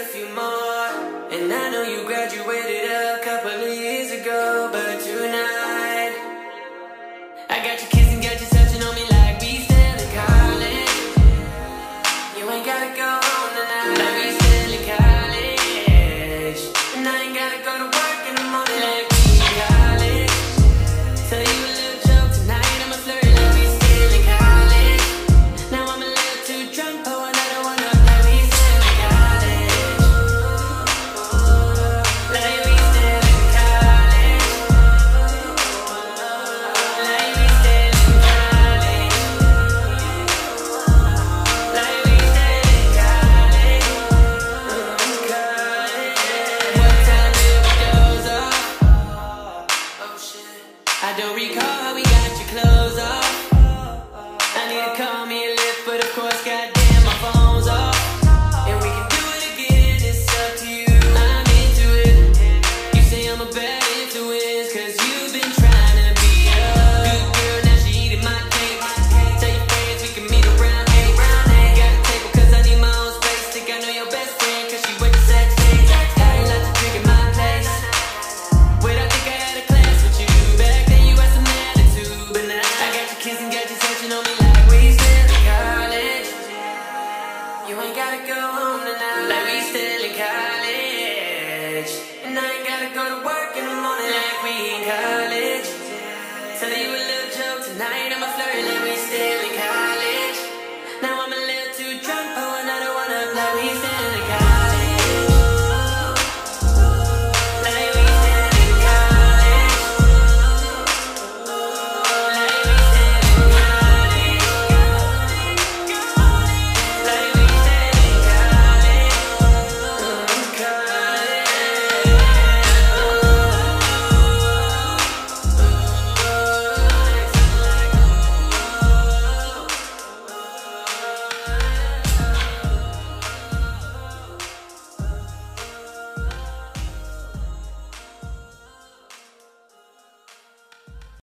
a few more. And I know you graduated a couple of years ago, but tonight I got you kissing, got you touching on me like we still in college. You ain't gotta go home tonight like we still in college. And I ain't gotta go to work in the morning like we in college. Tell you a little joke tonight, I'ma flirt like we still in college. Now I'm a little too drunk, pour another one up like we still in college. Like we still in college. Like we still in college. Like we still in college. What time did we doze off? Oh shit, I don't recall how we got your clothes off.